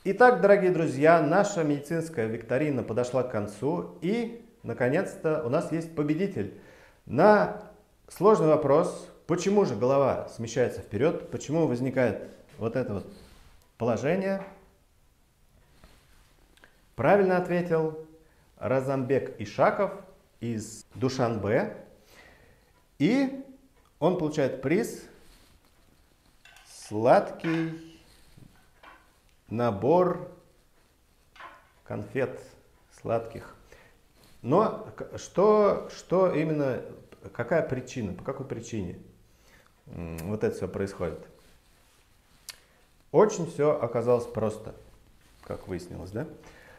Итак, дорогие друзья, наша медицинская викторина подошла к концу, и, наконец-то, у нас есть победитель. На сложный вопрос, почему же голова смещается вперед, почему возникает вот это вот положение, правильно ответил Разамбек Ишаков из Душанбе, и он получает приз сладкий набор конфет сладких. Но что именно, какая причина, по какой причине вот это все происходит? Очень все оказалось просто, как выяснилось, да?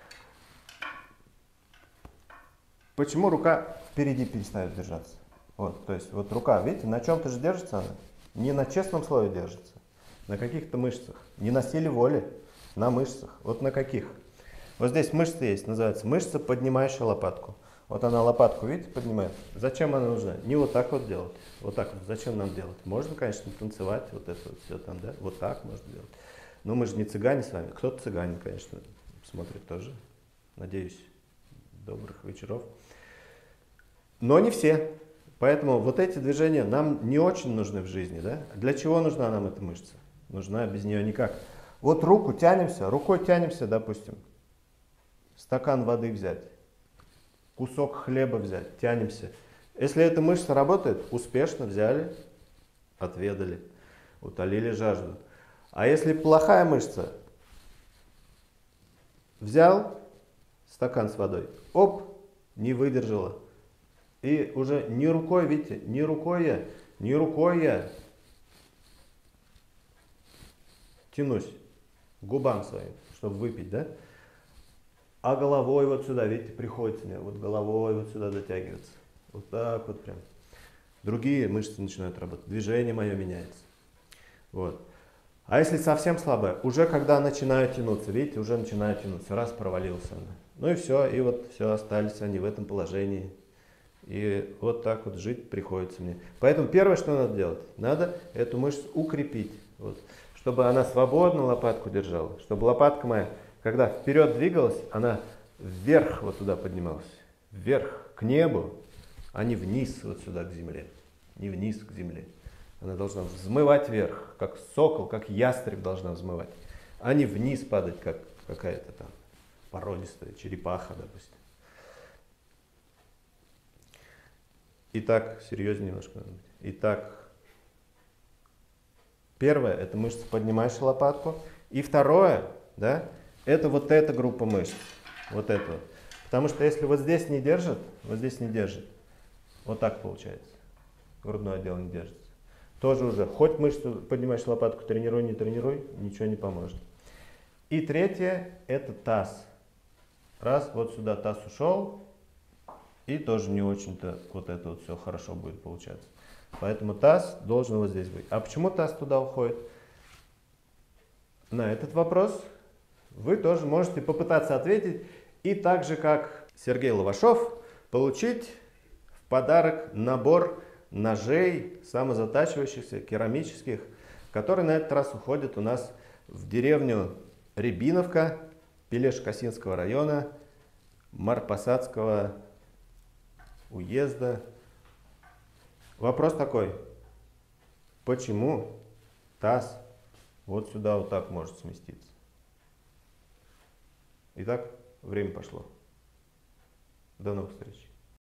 Почему рука впереди перестает держаться? Вот, то есть вот рука, видите, на чем-то же держится она? Не на честном слове держится, на каких-то мышцах, не на силе воли, на мышцах. Вот на каких? Вот здесь мышца есть, называется мышца, поднимающая лопатку. Вот она лопатку, видите, поднимает. Зачем она нужна? Не вот так вот делать. Вот так вот. Зачем нам делать? Можно, конечно, танцевать, вот это вот все там, да? Вот так можно делать. Но мы же не цыгане с вами. Кто-то цыгане, конечно, смотрит тоже. Надеюсь, добрых вечеров. Но не все. Поэтому вот эти движения нам не очень нужны в жизни, да? Для чего нужна нам эта мышца? Нужна без нее никак. Вот руку тянемся, рукой тянемся, допустим. Стакан воды взять, кусок хлеба взять, тянемся. Если эта мышца работает, успешно взяли, отведали, утолили жажду. А если плохая мышца, взял стакан с водой, оп, не выдержала. И уже не рукой, видите, не рукой я тянусь к губам своим, чтобы выпить, да? А головой вот сюда, видите, приходится мне вот головой вот сюда дотягиваться. Вот так вот прям. Другие мышцы начинают работать, движение мое меняется. Вот. А если совсем слабая, уже когда начинаю тянуться, видите, уже начинаю тянуться, раз провалился она. Ну и вот все, остались они в этом положении. И вот так вот жить приходится мне. Поэтому первое, что надо делать, надо эту мышцу укрепить. Вот, чтобы она свободно лопатку держала. Чтобы лопатка моя, когда вперед двигалась, она вверх вот туда поднималась. Вверх, к небу, а не вниз вот сюда к земле. Не вниз к земле. Она должна взмывать вверх, как сокол, как ястреб должна взмывать. А не вниз падать, как какая-то там породистая черепаха, допустим. Итак, серьезнее немножко надо быть. Итак, первое, это мышца, поднимающая лопатку. И второе, да, это вот эта группа мышц. Вот это вот. Потому что если вот здесь не держит, вот так получается. Грудной отдел не держится. Тоже уже, хоть мышцу, поднимаешь лопатку, тренируй, не тренируй, ничего не поможет. И третье, это таз. Раз, вот сюда таз ушел. И тоже не очень-то вот это вот все хорошо будет получаться. Поэтому таз должен вот здесь быть. А почему таз туда уходит? На этот вопрос вы тоже можете попытаться ответить. И так же, как Сергей Лавашов, получить в подарок набор ножей самозатачивающихся, керамических, которые на этот раз уходят у нас в деревню Рябиновка, Пелеш-Косинского района, Марпасадского уезда. Вопрос такой, почему таз вот сюда вот так может сместиться? Итак, время пошло. До новых встреч.